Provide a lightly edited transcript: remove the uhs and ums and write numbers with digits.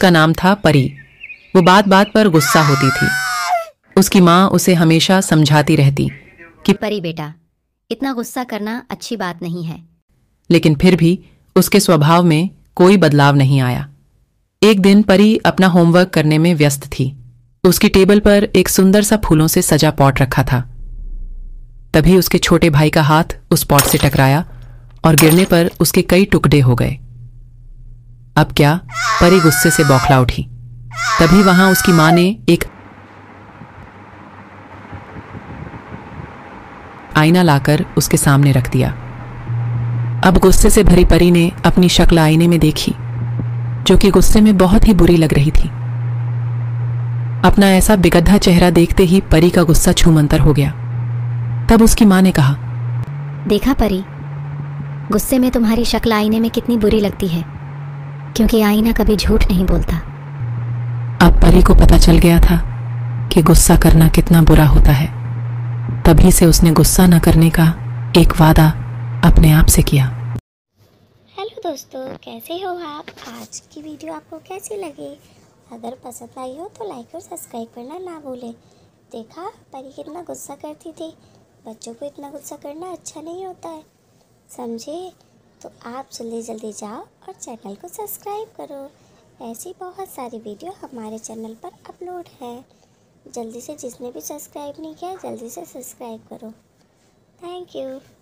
उसका नाम था परी। वो बात बात पर गुस्सा होती थी। उसकी माँ उसे हमेशा समझाती रहती कि परी बेटा, इतना गुस्सा करना अच्छी बात नहीं है। लेकिन फिर भी उसके स्वभाव में कोई बदलाव नहीं आया। एक दिन परी अपना होमवर्क करने में व्यस्त थी। उसकी टेबल पर एक सुंदर सा फूलों से सजा पॉट रखा था। तभी उसके छोटे भाई का हाथ उस पॉट से टकराया और गिरने पर उसके कई टुकड़े हो गए। अब क्या, परी गुस्से से बौखला उठी। तभी वहां उसकी मां ने एक आईना लाकर उसके सामने रख दिया। अब गुस्से से भरी परी ने अपनी शक्ल आईने में देखी, जो कि गुस्से में बहुत ही बुरी लग रही थी। अपना ऐसा बिगद्धा चेहरा देखते ही परी का गुस्सा छूमंतर हो गया। तब उसकी मां ने कहा, देखा परी, गुस्से में तुम्हारी शक्ल आईने में कितनी बुरी लगती है, क्योंकि आईना कभी झूठ नहीं बोलता। अब परी को पता चल गया था कि गुस्सा करना कितना बुरा होता है। तभी से उसने गुस्सा न करने का एक वादा अपने आप से किया। हेलो दोस्तों, कैसे हो आप? आज की वीडियो आपको कैसी लगी? अगर पसंद आई हो तो लाइक और सब्सक्राइब करना ना भूलें। देखा, परी कितना गुस्सा करती थी। बच्चों को इतना गुस्सा करना अच्छा नहीं होता है, समझे? तो आप जल्दी जल्दी जाओ और चैनल को सब्सक्राइब करो। ऐसी बहुत सारी वीडियो हमारे चैनल पर अपलोड है। जल्दी से, जिसने भी सब्सक्राइब नहीं किया, जल्दी से सब्सक्राइब करो। Thank you.